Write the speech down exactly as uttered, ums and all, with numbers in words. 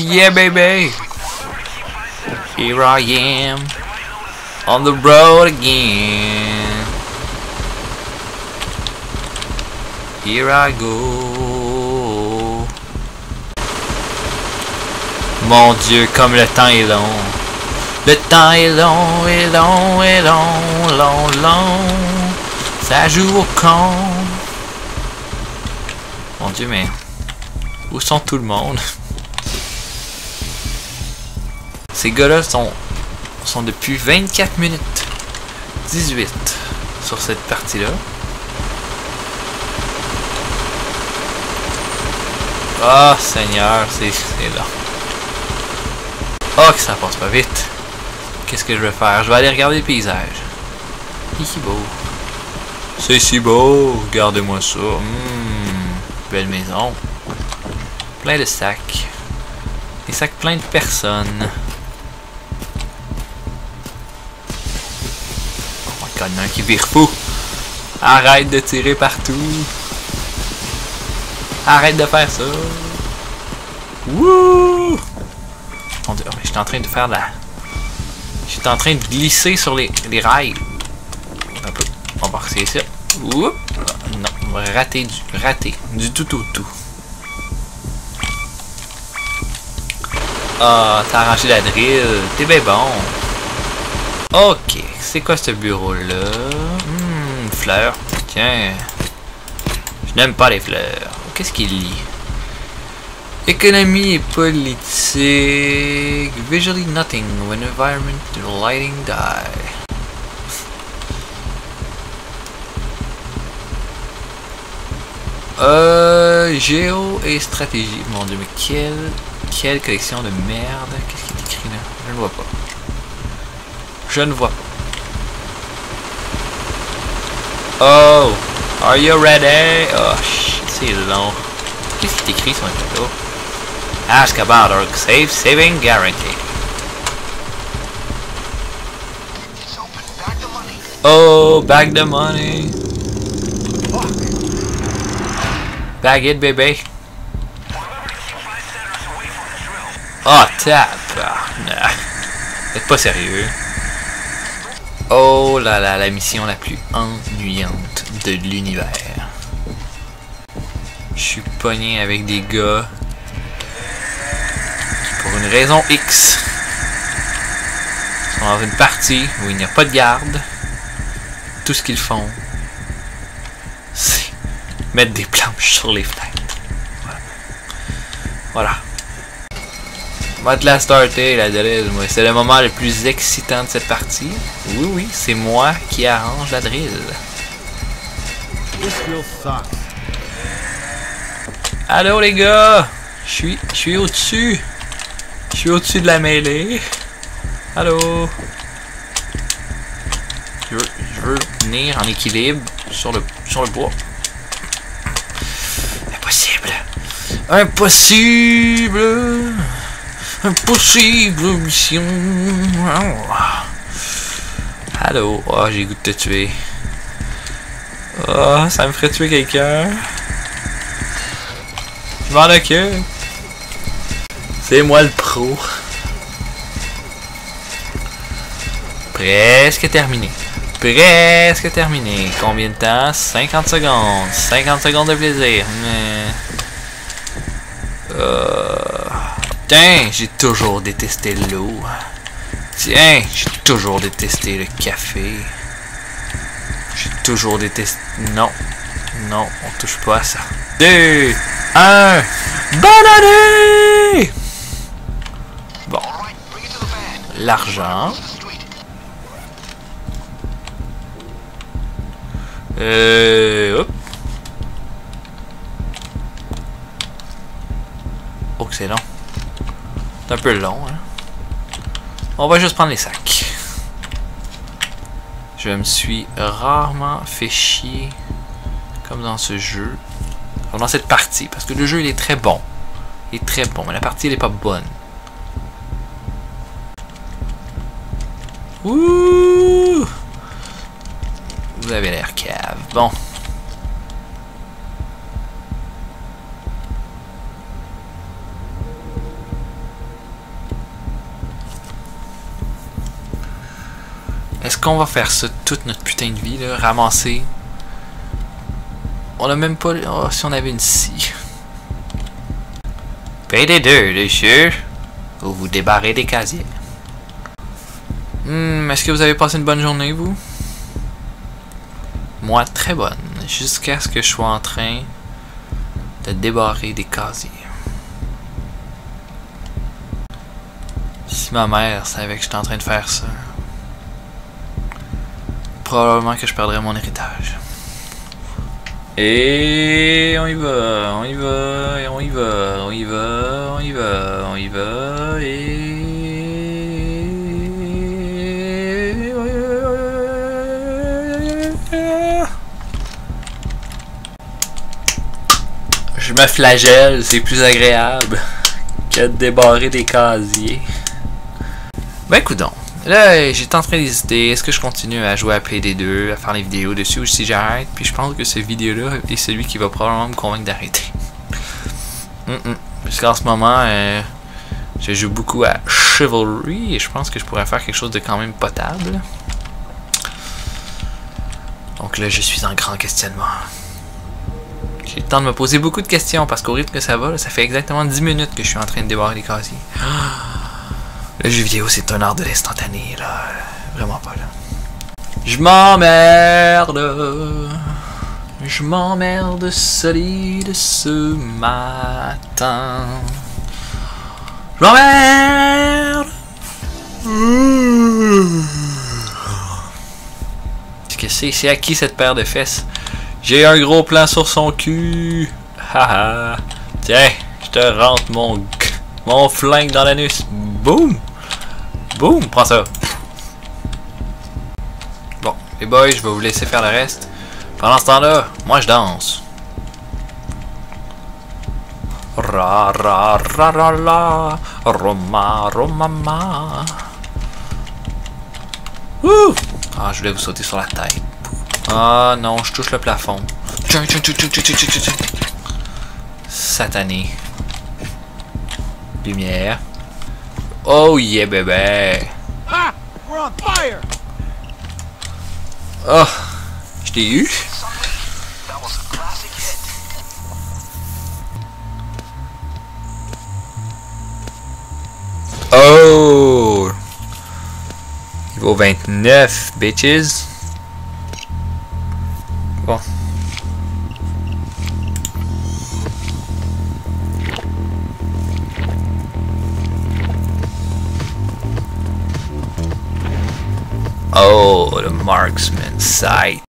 Yeah, baby. Here I am on the road again. Here I go. Mon Dieu, comme le temps est long. Le temps est long, est long, est long, long, long. Ça joue au con. Mon Dieu, mais où sont tout le monde? Ces gars-là sont, sont depuis vingt-quatre minutes dix-huit sur cette partie-là. Ah, Seigneur, c'est là. Oh, que ça passe pas vite. Qu'est-ce que je vais faire? Je vais aller regarder le paysage. C'est si beau. C'est si beau. Regardez-moi ça. Mmh, belle maison. Plein de sacs. Des sacs pleins de personnes. Oh my god, il y en a un qui vire fou. Arrête de tirer partout. Arrête de faire ça. Wouh! Mon Dieu, mais j'étais en train de faire la... J'étais en train de glisser sur les, les rails. Un peu. On va essayer ça. Oups! Non, on va rater du... Rater. Du tout au tout. Ah, t'as arrangé la drill. T'es bien bon. Ok. C'est quoi ce bureau-là? Hum, fleurs. Tiens. Je n'aime pas les fleurs. Qu'est-ce qu'il lit? Économie et politique. Visually nothing when environment and lighting die. Euh, géo et stratégie. Mon Dieu, mais quelle, quelle collection de merde. Qu'est-ce qui est écrit là? Je ne vois pas. Je ne vois pas. Oh, are you ready? Oh shit, c'est long. Qu'est-ce qui est écrit sur un tableau? Ask about our safe saving guarantee. Oh, bag the money. Bag it, baby. Oh, tap. Ah, nah. T'es pas sérieux. Oh là là, la mission la plus ennuyante de l'univers. Je suis pogné avec des gars qui, pour une raison X, sont dans une partie où il n'y a pas de garde. Tout ce qu'ils font, c'est mettre des planches sur les fenêtres. Voilà. Voilà. On va te la starter, la drill. C'est le moment le plus excitant de cette partie. Oui, oui, c'est moi qui arrange la drill. Allô les gars, je suis, je suis au-dessus. Je suis au-dessus de la mêlée. Allô. Je veux, je veux venir en équilibre sur le, sur le bois. Impossible. Impossible. Impossible mission. Allô. Oh, j'ai le goût de te tuer. Oh, ça me ferait tuer quelqu'un. Je m'en occupe. C'est moi le pro. Presque terminé. Presque terminé. Combien de temps? cinquante secondes. cinquante secondes de plaisir. Mais... Euh... Tiens, j'ai toujours détesté l'eau. Tiens, j'ai toujours détesté le café. J'ai toujours détesté... Non. Non, on touche pas à ça. deux, un... Bonne année! Bon. L'argent. Euh... Hop. Oh, que c'est long. C'est un peu long, hein. On va juste prendre les sacs. Je me suis rarement fait chier comme dans ce jeu. Comme dans cette partie. Parce que le jeu, il est très bon. Il est très bon, mais la partie, elle est pas bonne. Ouh! Vous avez l'air cave. Bon. qu'on va faire ça toute notre putain de vie, là, ramasser. On a même pas... Oh, si on avait une scie. P D deux, monsieur. Ou vous débarrez des casiers. Hmm, est-ce que vous avez passé une bonne journée, vous? Moi, très bonne. Jusqu'à ce que je sois en train de débarrer des casiers. Si ma mère savait que j'étais en train de faire ça, probablement que je perdrais mon héritage. Et on y va, on y va, et on y va, on y va, on y va, on y va, et... Je me flagelle, c'est plus agréable que de débarrer des casiers. Ben coudonc, là j'étais en train d'hésiter, est-ce que je continue à jouer à P D deux, à faire les vidéos dessus ou si j'arrête, puis je pense que cette vidéo-là est celui qui va probablement me convaincre d'arrêter. mm -mm. Parce qu'en ce moment, euh, je joue beaucoup à Chivalry et je pense que je pourrais faire quelque chose de quand même potable. Donc là je suis en grand questionnement. J'ai le temps de me poser beaucoup de questions parce qu'au rythme que ça va, là, ça fait exactement dix minutes que je suis en train de débarrer les casiers. Le jeu vidéo, c'est un art de l'instantané, là. Vraiment pas, là. Je m'emmerde. Je m'emmerde solide ce matin. Je m'emmerde. Qu'est-ce que c'est? C'est à qui cette paire de fesses? J'ai un gros plan sur son cul. Haha. Tiens, je te rentre mon, mon flingue dans l'anus. Boum. Boum, prends ça. Bon, les boys, je vais vous laisser faire le reste. Pendant ce temps-là, moi je danse. Ra ra ra ra la. Roma romama. Ouh. Ah, je voulais vous sauter sur la tête. Ah non, je touche le plafond. Satané. Lumière. Oh yeah, bébé. Oh, je t'ai eu. Oh. Niveau vingt-neuf, bitches. Bon. Oh, the marksman sight.